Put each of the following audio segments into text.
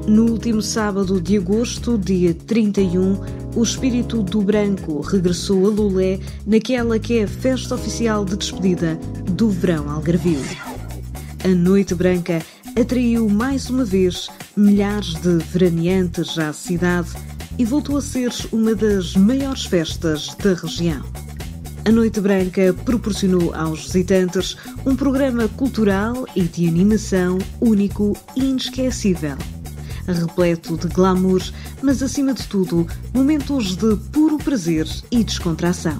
No último sábado de agosto, dia 31, o espírito do branco regressou a Lolé naquela que é a festa oficial de despedida do verão algarvio. A Noite Branca atraiu mais uma vez milhares de veraneantes à cidade e voltou a ser uma das maiores festas da região. A Noite Branca proporcionou aos visitantes um programa cultural e de animação único e inesquecível, repleto de glamour, mas acima de tudo, momentos de puro prazer e descontração.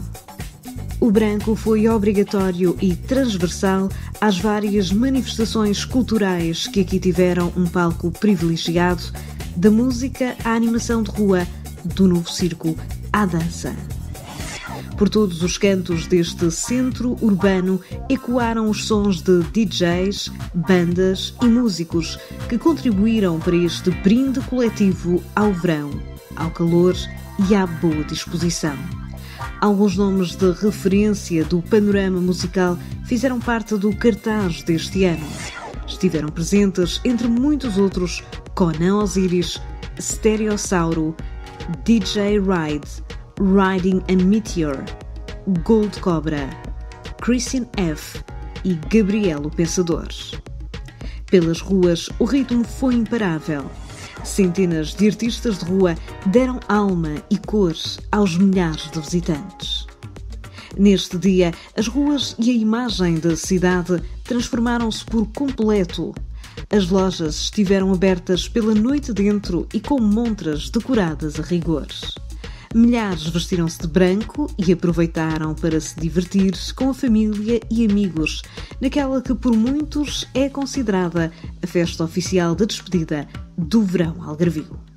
O branco foi obrigatório e transversal às várias manifestações culturais que aqui tiveram um palco privilegiado, da música à animação de rua, do novo circo à dança. Por todos os cantos deste centro urbano ecoaram os sons de DJs, bandas e músicos que contribuíram para este brinde coletivo ao verão, ao calor e à boa disposição. Alguns nomes de referência do panorama musical fizeram parte do cartaz deste ano. Estiveram presentes, entre muitos outros, Conan Osiris, Stereossauro, DJ Ride, Riding a Meteor, Gold Cobra, Christian F. e Gabriel o Pensador. Pelas ruas, o ritmo foi imparável. Centenas de artistas de rua deram alma e cor aos milhares de visitantes. Neste dia, as ruas e a imagem da cidade transformaram-se por completo. As lojas estiveram abertas pela noite dentro e com montras decoradas a rigor. Milhares vestiram-se de branco e aproveitaram para se divertir com a família e amigos, naquela que por muitos é considerada a festa oficial de despedida do verão algarvio.